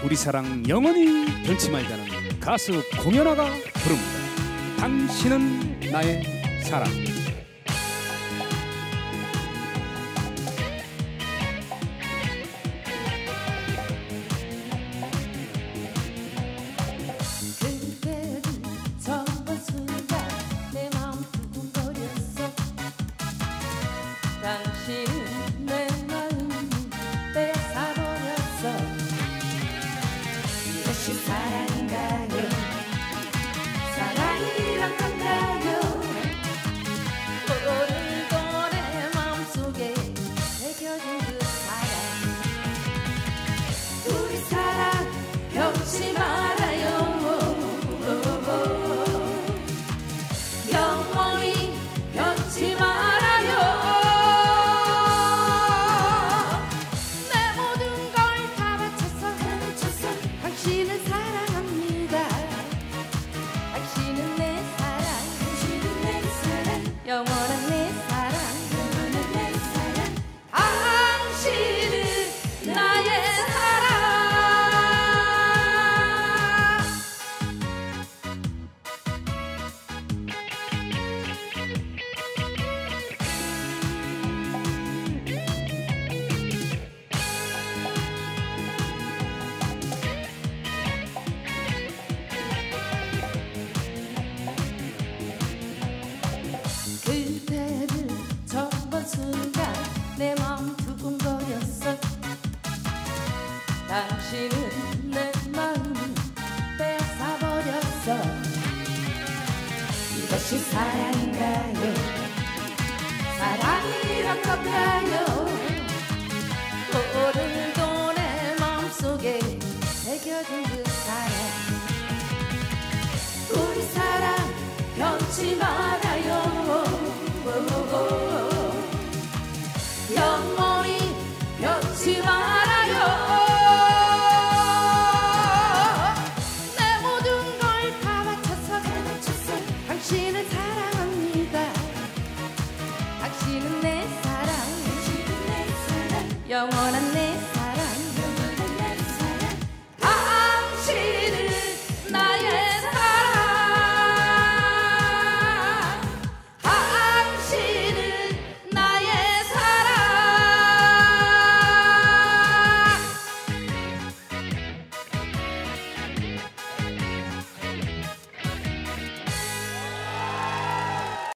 우리 사랑 영원히 변치 말자는 가수 공연아가 부릅니다. 당신은 나의 사랑. 그대를 처음 본 순간 내 마음 두근거렸어. 당신은 내 마음 뺏어버렸어. 이것이 사랑인가요? 사랑이란 건가요? 오늘도 내 마음속에 새겨진 그 사랑. 우리 사랑 변치 말아요. 영원히 변치 말아요. 내 모든 걸 다 바쳐서 당신을 사랑합니다. 당신은 내 사랑, 영원한 내 사랑. 당신은 나의 사랑. 그대를 처음 본 순간 내 마음 두근거렸어. 당신은 내 마음 뺏어버렸어. 이것이 사랑인가요? 사랑이란 건가요? 오늘도 내 마음속에 새겨진 그 사랑. 우리 사랑 변치 말아요. 영원히 변치 말아요. 내 모든 걸 다 바쳐서 당신을 사랑합니다. 당신은 내 사랑, 영원한 내